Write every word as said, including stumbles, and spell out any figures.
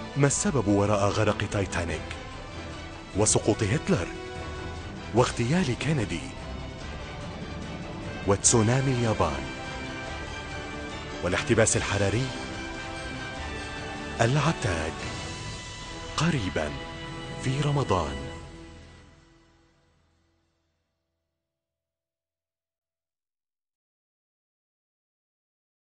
ما السبب وراء غرق تايتانيك وسقوط هتلر واغتيال كينيدي وتسونامي اليابان والاحتباس الحراري؟ العتاد قريبا في رمضان.